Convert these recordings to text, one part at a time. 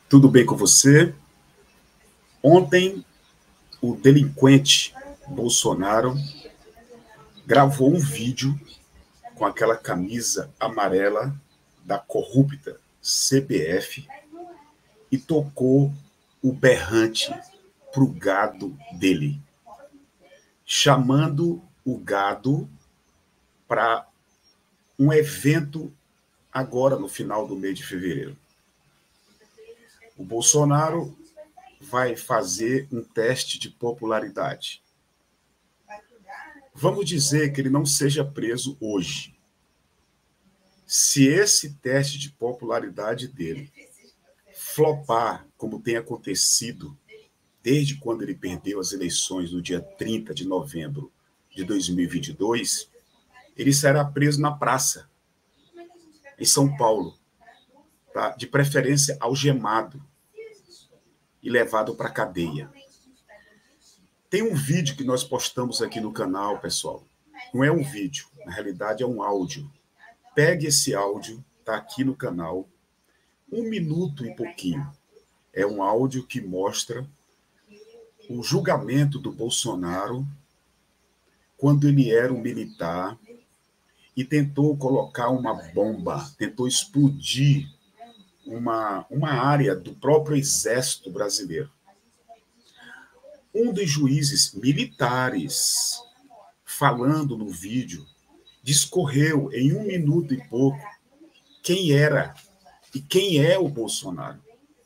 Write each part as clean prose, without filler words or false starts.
Tudo bem com você? Ontem, o delinquente Bolsonaro gravou um vídeo com aquela camisa amarela da corrupta CBF e tocou o berrante para o gado dele, chamando o gado para um evento agora no final do mês de fevereiro. O Bolsonaro vai fazer um teste de popularidade. Vamos dizer que ele não seja preso hoje. Se esse teste de popularidade dele flopar, como tem acontecido desde quando ele perdeu as eleições no dia 30 de novembro de 2022, ele será preso na praça, em São Paulo, tá? De preferência algemado e levado para a cadeia. Tem um vídeo que nós postamos aqui no canal, pessoal. Não é um vídeo, na realidade é um áudio. Pegue esse áudio, está aqui no canal, 1 minuto e pouquinho. É um áudio que mostra o julgamento do Bolsonaro quando ele era um militar e tentou colocar uma bomba, tentou explodir uma área do próprio Exército Brasileiro. Um dos juízes militares, falando no vídeo, discorreu em 1 minuto e pouco quem era e quem é o Bolsonaro.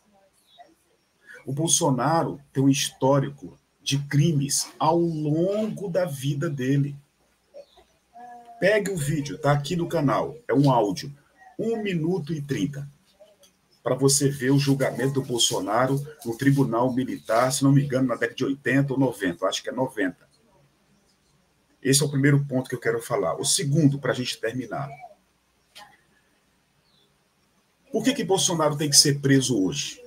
O Bolsonaro tem um histórico de crimes ao longo da vida dele. Pegue o vídeo, está aqui no canal, é um áudio, 1 minuto e 30, para você ver o julgamento do Bolsonaro no Tribunal Militar, se não me engano, na década de 80 ou 90, acho que é 90. Esse é o primeiro ponto que eu quero falar. O segundo, para a gente terminar. Por que Bolsonaro tem que ser preso hoje?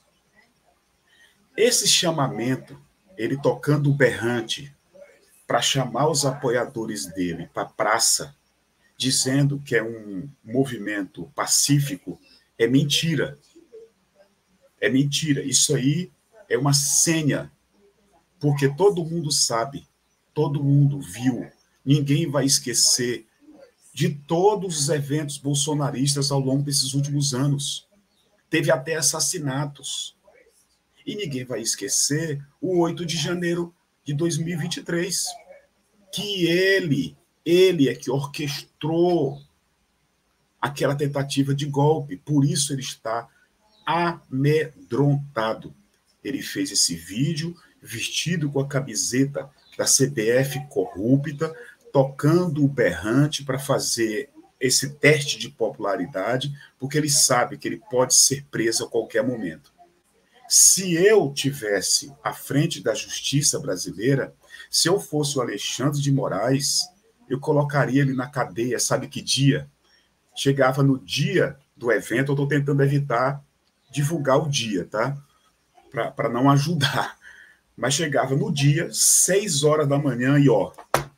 Esse chamamento, ele tocando o berrante para chamar os apoiadores dele para a praça, dizendo que é um movimento pacífico, é mentira. É mentira. Isso aí é uma senha, porque todo mundo sabe, todo mundo viu, ninguém vai esquecer de todos os eventos bolsonaristas ao longo desses últimos anos. Teve até assassinatos. E ninguém vai esquecer o 8 de janeiro de 2023, que ele é que orquestrou aquela tentativa de golpe. Por isso ele está amedrontado. Ele fez esse vídeo vestido com a camiseta da CBF corrupta, tocando o berrante para fazer esse teste de popularidade, porque ele sabe que ele pode ser preso a qualquer momento. Se eu tivesse à frente da justiça brasileira, se eu fosse o Alexandre de Moraes, eu colocaria ele na cadeia, sabe que dia? Chegava no dia do evento, eu estou tentando evitar divulgar o dia, tá? Para não ajudar. Mas chegava no dia, 6 horas da manhã e, ó,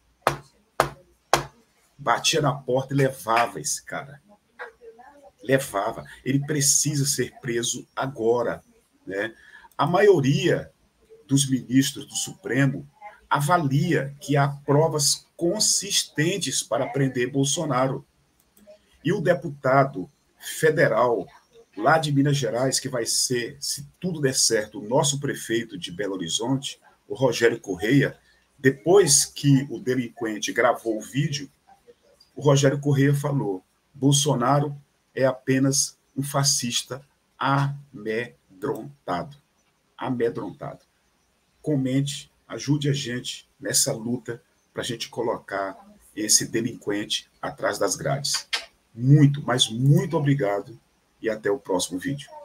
batia na porta e levava esse cara. Levava. Ele precisa ser preso agora, né? A maioria dos ministros do Supremo avalia que há provas consistentes para prender Bolsonaro. E o deputado federal lá de Minas Gerais, que vai ser, se tudo der certo, o nosso prefeito de Belo Horizonte, o Rogério Correia, depois que o delinquente gravou o vídeo, o Rogério Correia falou: Bolsonaro é apenas um fascista amedrontado. Amedrontado. Comente, ajude a gente nessa luta para a gente colocar esse delinquente atrás das grades. Muito, mas muito obrigado e até o próximo vídeo.